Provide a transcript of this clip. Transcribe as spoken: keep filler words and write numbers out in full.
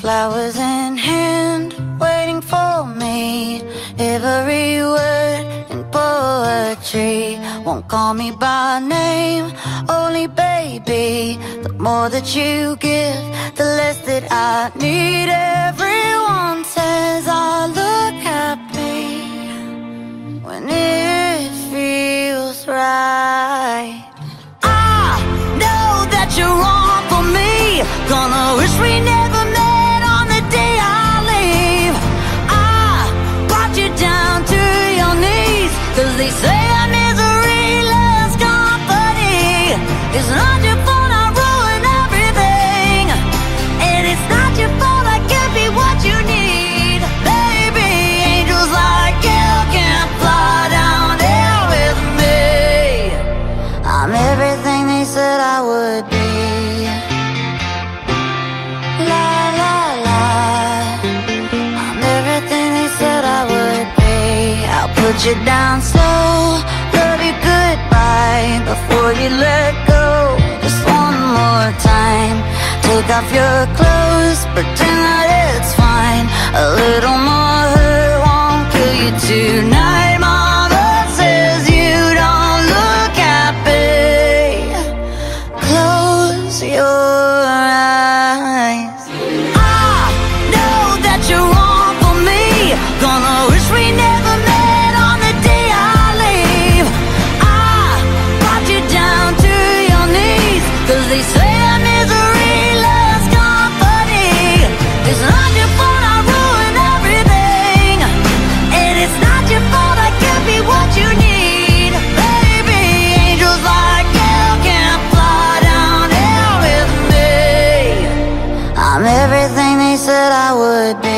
flowers in hand, waiting for me. Every word in poetry won't call me by name, only baby. The more that you give, the less that I need. Everyone says I look happy when it feels right. I know that you're wrong for me, gonna wish we never met on the day I leave. I brought you down to your knees, cause they say a misery loves company. It's not your fault I ruin everything, and it's not your fault I can't be what you need. Baby, angels like you can't fly down here with me. I'm everything they said I would be. La la la, I'm everything they said I would be. I'll put you down slow, love you goodbye before you let go. Just one more time, take off your clothes, pretend that it's fine. A little more hurt won't kill you tonight. Mama says you don't look happy, close your eyes. I know that you're wrong for me, gonna wish we never met on the day I leave. I brought you down to your knees, cause they say a misery loves company. It's not your fault I ruin everything, and it's not your fault I can't be what you need. Baby, angels like you can't fly down here with me. I'm everything they said I would be.